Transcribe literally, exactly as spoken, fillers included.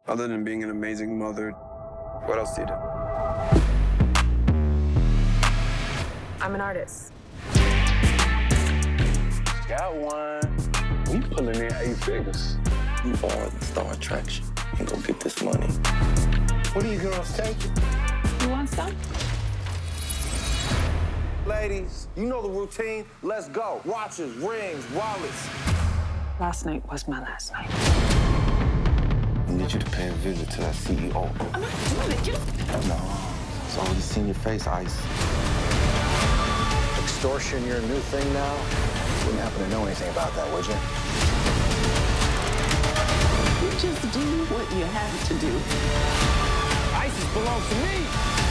Other than being an amazing mother, what else do you do? I'm an artist. Got one. We pulling in eight figures. You are the star attraction. You go get this money. What are you girls taking? You want some? Ladies, you know the routine. Let's go. Watches, rings, wallets. Last night was my last night. I need you to pay a visit to that C E O. I'm not doing it. You... No, it's already seen your face, Ice. Extortion, your new thing now? Wouldn't happen to know anything about that, would you? You just do what you have to do. ISIS belongs to me.